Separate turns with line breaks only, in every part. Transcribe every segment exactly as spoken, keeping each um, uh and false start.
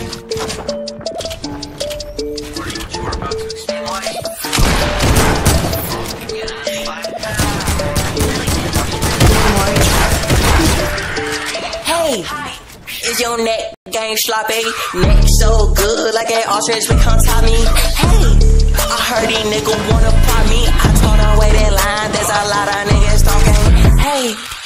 Hey, is your neck game sloppy? Neck so good like an ostrich become Tommy. Hey, I heard these niggas wanna pop me. I told her wait that line, there's a lot of niggas talking. Hey,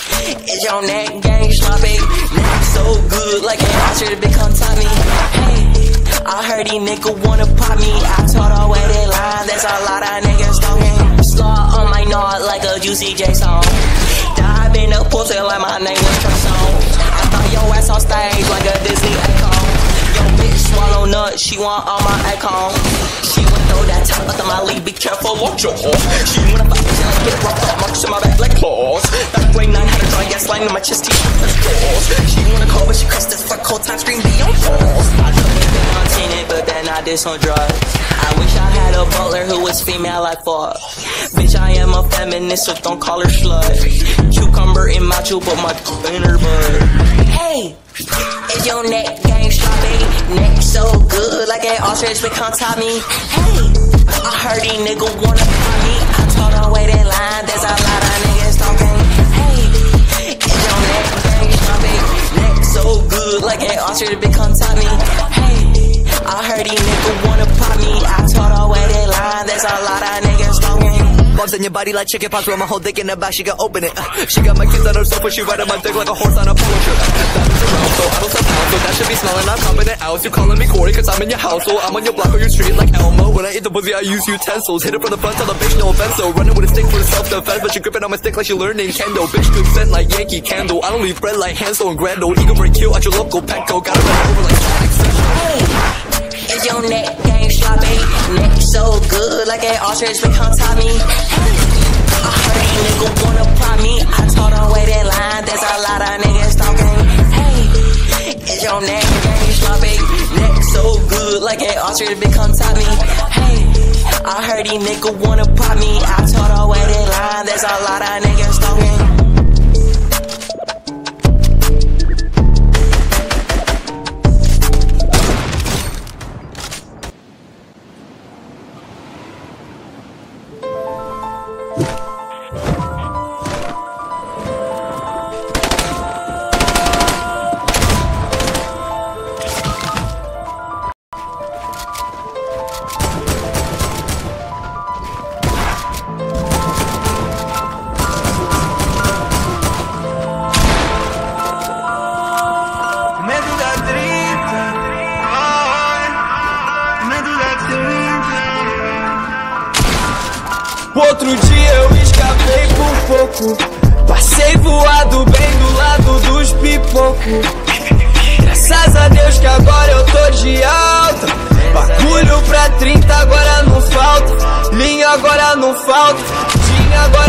is your neck game sloppy? Neck so good like an ostrich become Tommy. Hey, I heard these niggas wanna pop me. I told her wait that line, there's a lot of niggas talking. Slaw on my nod like a Juicy J song. Dive in the pussy like my name was Trey Songz. I thought your ass on stage like a Disney icon. Yo bitch swallow nuts, she want all my icons. She wanna throw that top up to my lead, be careful, watch your horse. She wanna fight me till I get roughed up, marks in my back like claws. Back way nine hundred dry gas line in my chest, teeth plus claws. She wanna call but she cussed this fuck cold time scream be on pause. I could have been on tenant, but then I did some drugs. I wish I had a butler who was female like fuck. Bitch, I am a feminist, so don't call her slut. Cucumber in my chew, but my in her butt. Hey, is your neck game sloppy? Neck so good like an ostrich become Tommy. Hey, I heard these niggas wanna pop me. I told her wait that line, there's a lot of niggas talking. Hey, is your neck game sloppy? Neck so good like an ostrich become Tommy. Hey, I heard these niggas wanna pop me. I told her wait that line, there's a lot of niggas talking.
Bumps in your body like chicken pox, with my whole dick in the back, she can open it. Uh, she got my kids on her sofa, she riding my dick like a horse on a polo shirt. Uh, that is around, so I don't sell pounds, so that should be smelling, I'm popping it out. You calling me Corey, cause I'm in your house, so I'm on your block or your street like Elmo. When I eat the pussy, I use utensils. Hit it from the front, tell the bitch no offense, so running with a stick for the self-defense, but she gripping on my stick like she learned Nintendo. Bitch good scent like Yankee Candle, I don't leave bread like Hansel and Gretel. Eagle break kill at your local Petco, gotta run over like Sonic Central.
Hey, is your neck game sloppy? Neck so good like an ostrich become Tommy. Hey, I heard these niggas wanna pop me. I told her wait that line, there's a lot of niggas talking. Hey, is your neck game sloppy? Neck so good like an ostrich become Tommy. Hey, I heard these niggas wanna pop me. I told her wait that line, there's a lot of niggas talking.
Outro dia eu escapei por pouco, passei voado bem do lado dos pipocos. Graças a Deus que agora eu tô de alta. Bagulho pra trinta agora não falta, linha agora não falta, tinha agora